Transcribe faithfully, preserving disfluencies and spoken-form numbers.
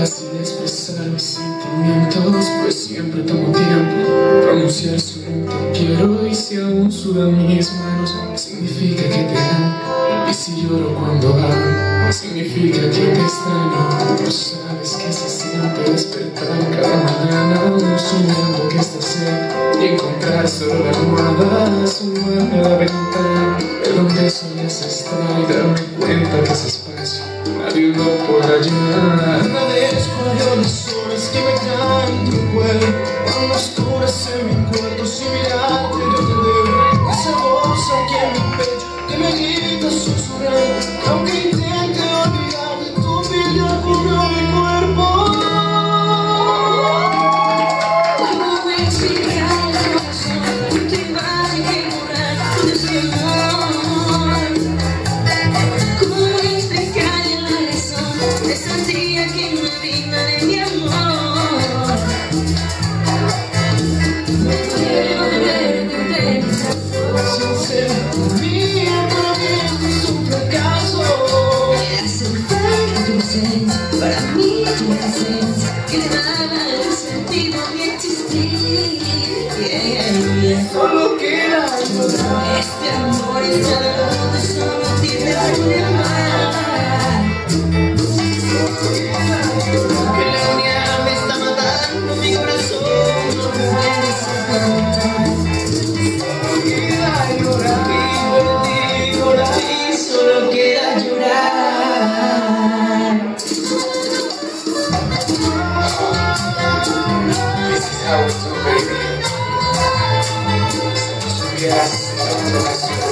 fácil expresar mis sentimientos, pues siempre tomo tiempo pronunciar su te quiero. Y si aún sudan mis manos, significa que te amo. Y si lloro cuando hablo, significa que te extraño. Tú sabes que se siente despertar cada mañana, uno soñando que estás cerca y encontrar solo la almohada, asomarme a la ventana de donde solías estar y darme cuenta que ese espacio nadie lo podrá llenar. Agradezco a Dios las horas que me caen en tu cuerpo, cuando oscuras en mi cuarto sin mirarte yo te veo. Esa voz aquí en mi pecho que me grita susurrando, que aunque intente olvidarte, tu piel ya cubrió mi cuerpo. ¿Cómo voy a explicar el corazón? Tú te vas a enamorar de ese amor. ¿Cómo voy a explicar la razón de esa tía que no es digna de mi amor? Me duele verte pensar Sincero, mía, para mí es un fracaso. que hace falta tu ausencia, para mí tu presencia, que le da el sentido a mi existir. Yeah, yeah. Solo queda llorar. Este amor es algo que solo tiene un amar. Que la unidad me está matando mi corazón. No puedes aguantar. Solo queda llorar. Y por ti, por ti, solo queda llorar. This is how we do, baby. Si tú supieras la relación